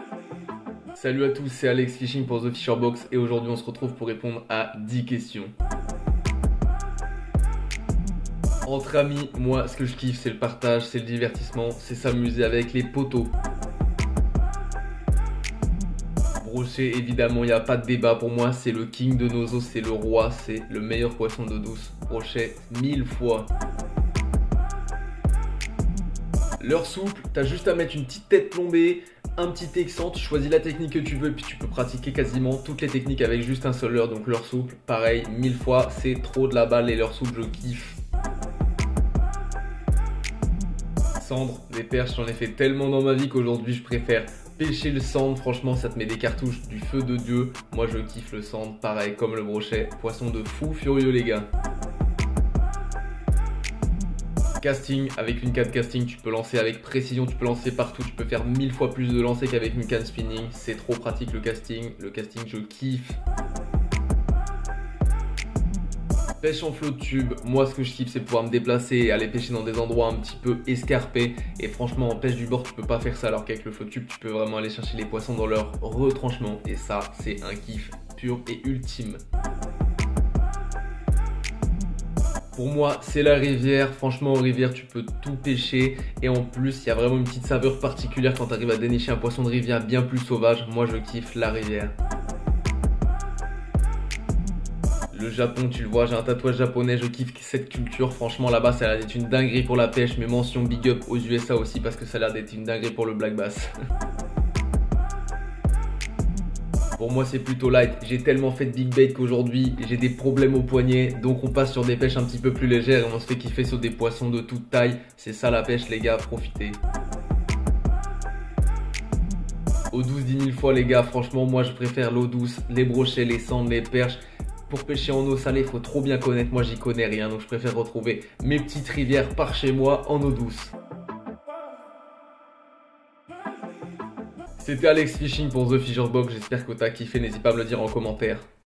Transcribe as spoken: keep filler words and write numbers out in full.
Salut à tous, c'est Alex Fishing pour The Fisher Box et aujourd'hui on se retrouve pour répondre à dix questions. Entre amis, moi ce que je kiffe c'est le partage, c'est le divertissement, c'est s'amuser avec les poteaux. Brochet, évidemment il n'y a pas de débat, pour moi c'est le king de nos eaux, c'est le roi, c'est le meilleur poisson d'eau douce. Brochet mille fois. Leurre souple, t'as juste à mettre une petite tête plombée, un petit texan, tu choisis la technique que tu veux, puis tu peux pratiquer quasiment toutes les techniques avec juste un seul leurre. Donc leurre souple, pareil, mille fois, c'est trop de la balle, les leurres souples, je kiffe. Cendre, des perches, j'en ai fait tellement dans ma vie qu'aujourd'hui je préfère pêcher le cendre. Franchement, ça te met des cartouches du feu de Dieu. Moi je kiffe le cendre, pareil comme le brochet, poisson de fou furieux les gars. Casting, avec une canne casting, tu peux lancer avec précision, tu peux lancer partout, tu peux faire mille fois plus de lancers qu'avec une canne spinning. C'est trop pratique le casting, le casting je kiffe. Pêche en flot de tube, moi ce que je kiffe c'est pouvoir me déplacer et aller pêcher dans des endroits un petit peu escarpés. Et franchement en pêche du bord tu peux pas faire ça, alors qu'avec le flot de tube tu peux vraiment aller chercher les poissons dans leur retranchement. Et ça c'est un kiff pur et ultime. Pour moi, c'est la rivière. Franchement, en rivière, tu peux tout pêcher. Et en plus, il y a vraiment une petite saveur particulière quand tu arrives à dénicher un poisson de rivière bien plus sauvage. Moi, je kiffe la rivière. Le Japon, tu le vois, j'ai un tatouage japonais. Je kiffe cette culture. Franchement, là-bas, ça a l'air d'être une dinguerie pour la pêche. Mais mention big up aux U S A aussi parce que ça a l'air d'être une dinguerie pour le black bass. Pour moi c'est plutôt light, j'ai tellement fait de big bait qu'aujourd'hui j'ai des problèmes au poignet. Donc on passe sur des pêches un petit peu plus légères et on se fait kiffer sur des poissons de toute taille. C'est ça la pêche les gars, profitez. Eau douce dix mille fois les gars, franchement moi je préfère l'eau douce, les brochets, les cendres, les perches. Pour pêcher en eau salée, il faut trop bien connaître, moi j'y connais rien. Donc je préfère retrouver mes petites rivières par chez moi en eau douce. C'était Alex Fishing pour The Fisher Box, j'espère que t'as kiffé, n'hésite pas à me le dire en commentaire.